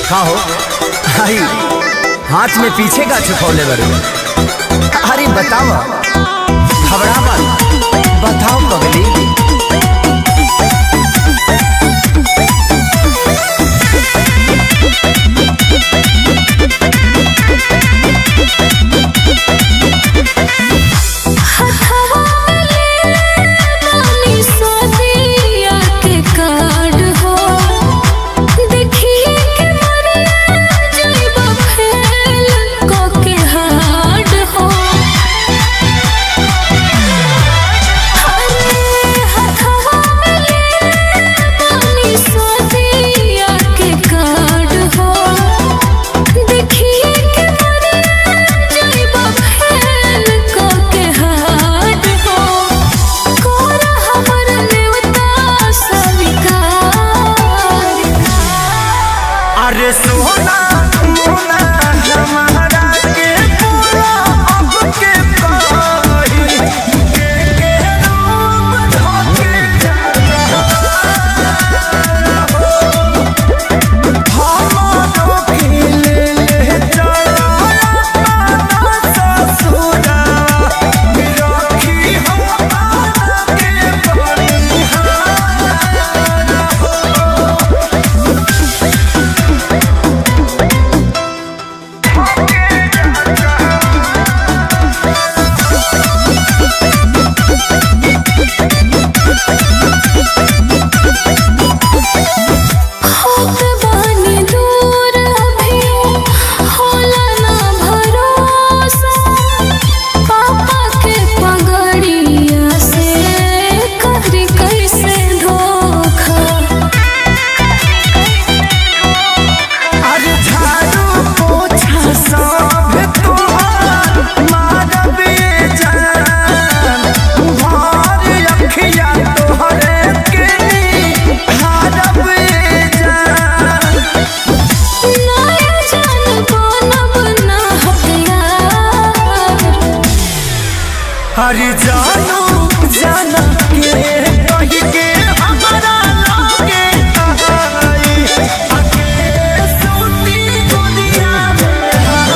का हो आई हाथ में पीछे का छुपौले बड़े। अरे बताओ खबरा मत बताओ पगली। अरे सोना मोना हमारा के पूरा अब के पाही के रूप धोके हमारो के ले चला ससुरा रखी हमारा के बनिहार। अरे जानू जाना के कही के हमारा लागे आई आके सुनी दुनिया में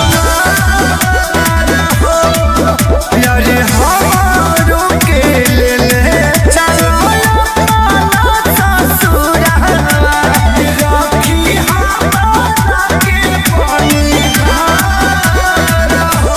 हमारा हो। अरे हमारो के ले चलो ससुरा रखी हमारा के बनिहार हो।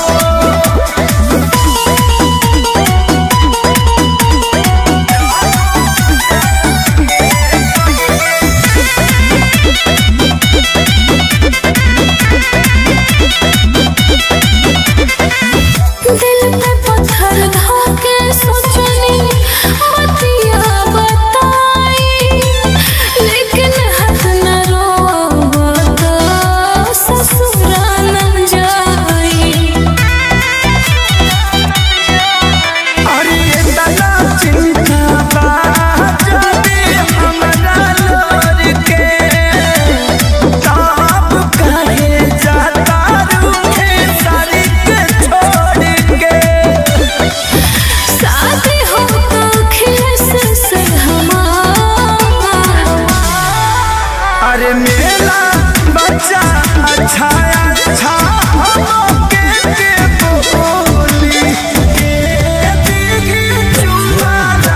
अरे मेरा बच्चा अच्छा अच्छा के बोली के दिगी चुमारा।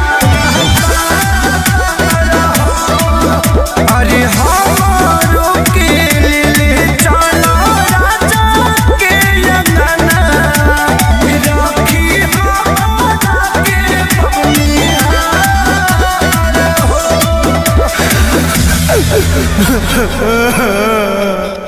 अरे हमारो के ले चलो राजा के अंगना रखी हमारा के बनिहार हो।